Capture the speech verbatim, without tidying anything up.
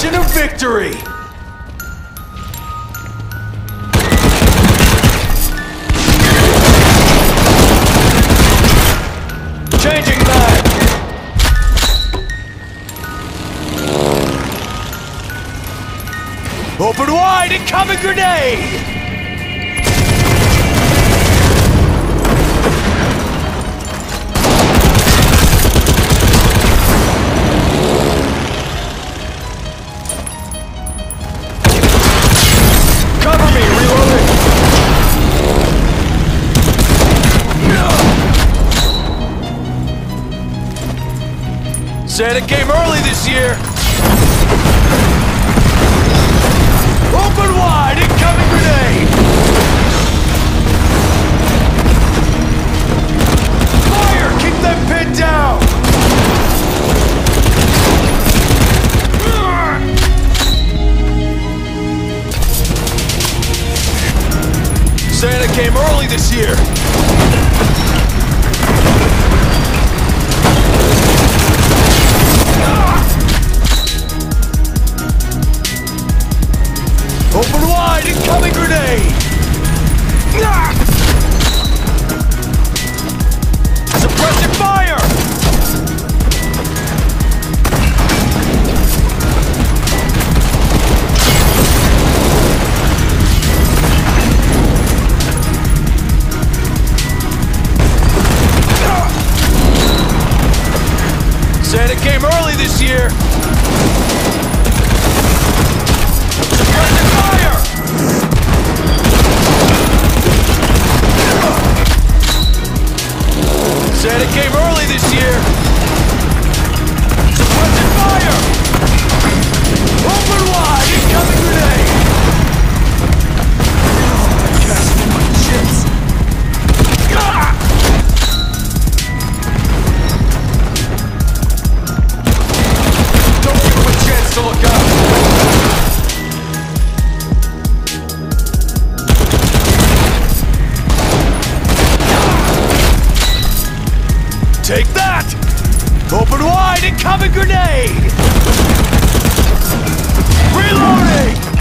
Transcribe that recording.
celebration of victory! Changing mag! Open wide, incoming grenade! Santa came early this year! Open wide, incoming grenade! Fire! Keep them pinned down! Santa came early this year! Open wide, incoming grenade! Suppressing fire! Santa came early this year! Santa came early this year! Suppressing fire! Open wide, incoming grenade! Oh, I cast in my chips! Ah! Don't give him a chance to look out! Take that! Open wide, incoming grenade! Reloading!